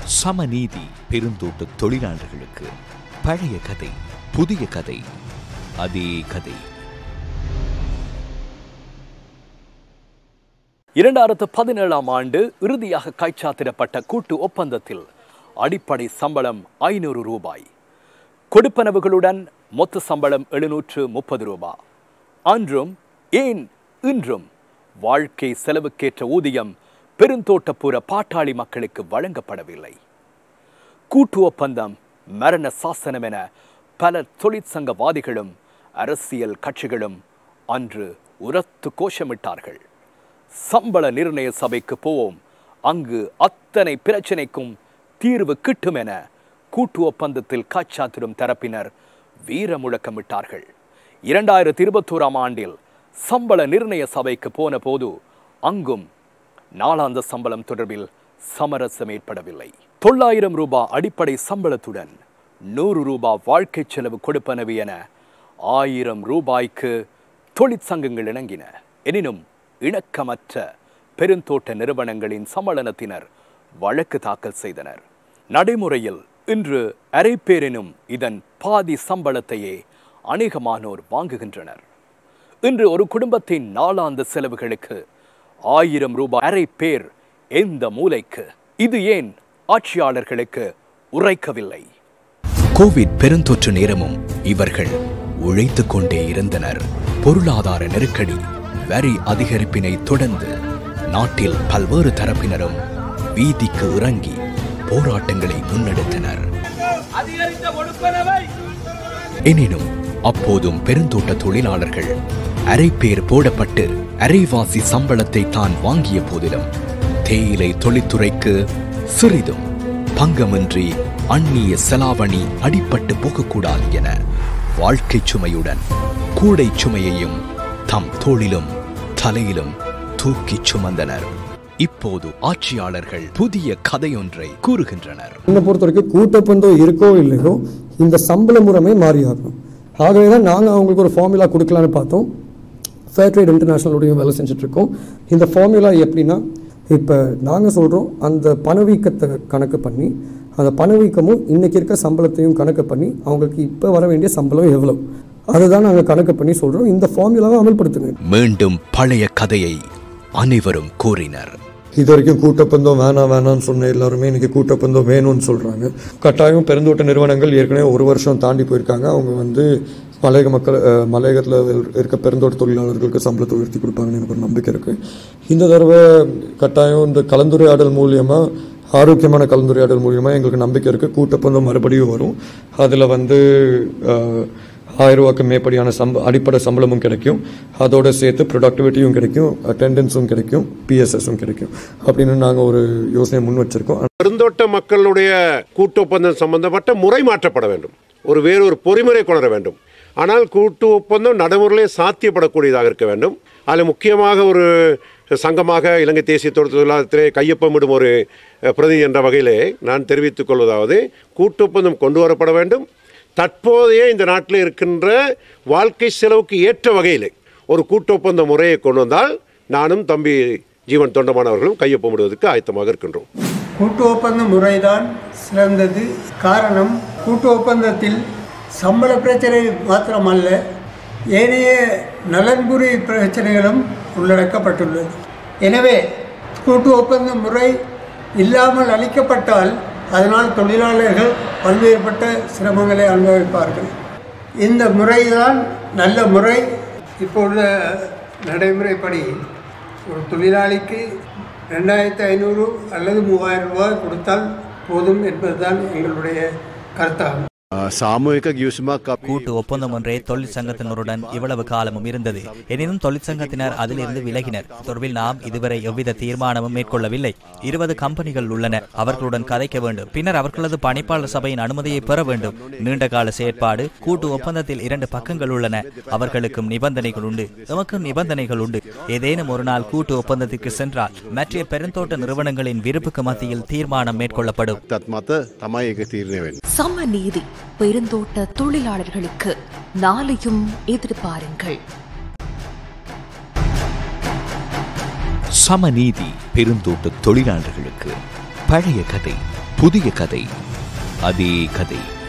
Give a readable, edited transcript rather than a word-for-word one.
சமநீதி பெருந்தோட்ட தொழிலாளர்களுக்கு பழைய கதை, புதிய கதை, அதே கதை. 2017ஆம் ஆண்டு இறுதியாக கைச்சாத்திடப்பட்ட கூட்டு ஒப்பந்தத்தில் அடிப்படை சம்பளம் 500 ரூபாய், கொடுப்பனவுகளுடன் மொத்த சம்பளம் 730 ரூபாய். அன்றும் ஏன் இன்றும் வாழ்க்கை செலவுக்கேற்ற ஊதியம் பெருந்தோட்டப்புற பாட்டாளி மக்களுக்கு வழங்கப்படவில்லை. கூட்டு ஒப்பந்தம் மரண சாசனம் என பல தொழிற்சங்கவாதிகளும் அரசியல் கட்சிகளும் அன்று உரத்து கோஷமிட்டார்கள். சம்பள நிர்ணய சபைக்கு போவோம், அங்கு அத்தனை பிரச்சனைக்கும் தீர்வு கிட்டும் என கூட்டு ஒப்பந்தத்தில் காச்சாத்திடும் தரப்பினர் வீர முழக்கமிட்டார்கள். 2021ஆம் ஆண்டில் சம்பள நிர்ணய சபைக்கு போன போது அங்கும் நாளாந்த சம்பளம் தொடர்பில் சமரசம் ஏற்படவில்லை. 900 ரூபாய் அடிப்படை சம்பளத்துடன் 100 ரூபாய் வாழ்க்கை செலவு கொடுப்பனவு என 1000 ரூபாய்க்கு தொழிற்சங்கங்கள் இணங்கின. எனினும் இணக்கமற்ற பெருந்தோட்ட நிறுவனங்களின் சம்மேளனத்தினர் வழக்கு தாக்கல் செய்தனர். நடைமுறையில் இன்று அரைப்பேரெனும் இதன் பாதி சம்பளத்தையே அநேகமானோர் வாங்குகின்றனர். இன்று ஒரு குடும்பத்தின் நாளாந்த செலவுகளுக்கு 1000 ரூபாய் அரை பேர் எந்த மூலைக்கு? இது ஏன் ஆட்சியாளர்களுக்கு உரைக்கவில்லை? கோவிட் பெருந்தொற்று நேரமும் இவர்கள் உழைத்துக் கொண்டே இருந்தனர். பொருளாதார நெருக்கடி, வரி அதிகரிப்பினை தொடர்ந்து நாட்டில் பல்வேறு தரப்பினரும் வீதிக்கு இறங்கி போராட்டங்களை முன்னெடுத்தனர். எனினும் அப்போதும் பெருந்தோட்ட தொழிலாளர்கள் அரைப்பேர் போடப்பட்டு அரைவாசி சம்பளத்தை தான் வாங்கிய போதிலும் தேயிலை தொழில்துறைக்கு சிறிதும் பங்கமின்றி அந்நிய செலாவணி அடிபட்டு போகக்கூடாது என வாழ்க்கை சுமையுடன் கூடை சுமையையும் தம் தோளிலும் தலையிலும் தூக்கிச் சுமந்தனர். இப்போது ஆட்சியாளர்கள் புதிய கதையொன்றை கூறுகின்றனர். என்னை பொறுத்த வரைக்கும் கூட்டப்பந்தம் இருக்கோ இல்லையோ இந்த சம்பள முறைமை மாறியாகணும். ஆகவேதான் நாங்கள் அவங்களுக்கு ஒரு ஃபார்முலா கொடுக்கலான்னு பார்த்தோம். ஃபேர் ட்ரேட் இன்டர்நேஷனலோடையும் வேலை செஞ்சுட்ருக்கோம். இந்த ஃபார்முலா எப்படின்னா, இப்போ நாங்கள் சொல்கிறோம் அந்த பணவீக்கத்தை கணக்கு பண்ணி அந்த பணவீக்கமும் இன்றைக்கி இருக்க சம்பளத்தையும் கணக்கு பண்ணி அவங்களுக்கு இப்போ வர வேண்டிய சம்பளம் எவ்வளோ, அதுதான் நாங்கள் கணக்கு பண்ணி சொல்கிறோம். இந்த ஃபார்முலாவை அமல்படுத்துங்க. மீண்டும் பழைய கதையை அனைவரும் கூறினர். இது வரைக்கும் கூட்டப்பந்தம் வேணாம்னு சொன்ன எல்லாருமே இன்னைக்கு கூட்டப்பந்தம் வேணும்னு சொல்கிறாங்க. கட்டாயம் பெருந்தோட்ட நிறுவனங்கள் ஏற்கனவே 1 வருஷம் தாண்டி போயிருக்காங்க. அவங்க மலையகத்தில் இருக்க பெருந்தோட்ட தொழிலாளர்களுக்கு சம்பளத்தை உயர்த்தி கொடுப்பாங்கன்னு எனக்கு ஒரு நம்பிக்கை இருக்குது. இந்த தடவை கட்டாயம் இந்த கலந்துரையாடல் மூலியமாக, ஆரோக்கியமான கலந்துரையாடல் மூலியமாக எங்களுக்கு நம்பிக்கை இருக்குது. கூட்டப்பந்தம் மறுபடியும் வரும். அதில் 1000 ரூபாய்க்கு மேற்படியான அடிப்படை சம்பளமும் கிடைக்கும். அதோடு சேர்த்து ப்ரொடக்டிவிட்டியும் கிடைக்கும், அட்டெண்டன்ஸும் கிடைக்கும், பிஎஸ்எஸும் கிடைக்கும் அப்படின்னு நாங்கள் ஒரு யோசனை முன் வச்சிருக்கோம். பெருந்தோட்ட மக்களுடைய கூட்டு ஒப்பந்தம் சம்பந்தப்பட்ட முறை மாற்றப்பட வேண்டும். வேறொரு பொறிமுறை கொணர வேண்டும். ஆனால் கூட்டு ஒப்பந்தம் நடைமுறையிலே சாத்தியப்படக்கூடியதாக இருக்க வேண்டும். அதில் முக்கியமாக ஒரு சங்கமாக இலங்கை தேசிய தொழிலாளத்திலே கையொப்பமிடும் ஒரு பிரதி என்ற வகையிலே நான் தெரிவித்துக் கொள்வதாவது, கூட்டு ஒப்பந்தம் கொண்டு வரப்பட வேண்டும். தற்போதைய இந்த நாட்டில் இருக்கின்ற வாழ்க்கை செலவுக்கு ஏற்ற வகையில் ஒரு கூட்டு ஒப்பந்த முறையை கொண்டு வந்தால் நானும் தம்பி ஜீவன் தொண்டமானவர்களும் கையொப்பமிடுவதற்கு ஆயத்தமாக இருக்கின்றோம். கூட்டு ஒப்பந்த முறைதான் சிறந்தது. காரணம், கூட்டு ஒப்பந்தத்தில் சம்பள பிரச்சனை மாத்திரமல்ல, ஏனைய நலன்புரி பிரச்சனைகளும் உள்ளடக்கப்பட்டுள்ளது. எனவே கூட்டு ஒப்பந்த முறை இல்லாமல் அளிக்கப்பட்டால் அதனால் தொழிலாளர்கள் பல்வேறுபட்ட சிரமங்களை அனுபவிப்பார்கள். இந்த முறைதான் நல்ல முறை. இப்போ உள்ள நடைமுறைப்படி ஒரு தொழிலாளிக்கு 2500 அல்லது 3000 ரூபாய் கொடுத்தால் போதும் என்பதுதான் எங்களுடைய கருத்தாகும். கூட்டு ஒப்பந்தம் ஒன்றே தொழிற்சங்கத்தினருடன் இவ்வளவு காலமும் இருந்தது. எனினும் தொழிற்சங்கத்தினர் அதிலிருந்து விலகினர். தொடர்பில் நாம் இதுவரை எவ்வித தீர்மானமும் மேற்கொள்ளவில்லை. 20 கம்பெனிகள் உள்ளன. அவர்களுடன் கதைக்க வேண்டும். பின்னர் அவர்களது பணிப்பாளர் சபையின் அனுமதியை பெற வேண்டும். நீண்டகால செயற்பாடு. கூட்டு ஒப்பந்தத்தில் 2 பக்கங்கள் உள்ளன. அவர்களுக்கும் நிபந்தனைகள் உண்டு, எமக்கும் நிபந்தனைகள் உண்டு. ஏதேனும் ஒரு நாள் கூட்டு ஒப்பந்தத்திற்கு சென்றால் மற்ற பெருந்தோட்ட நிறுவனங்களின் விருப்புக்கு மத்தியில் தீர்மானம் மேற்கொள்ளப்படும். சமநீதி பெருந்தோட்ட தொழிலாளர்களுக்கு நாளையும் எதிர்பாருங்கள். சமநீதி பெருந்தோட்ட தொழிலாளர்களுக்கு பழைய கதை, புதிய கதை, அதே கதை.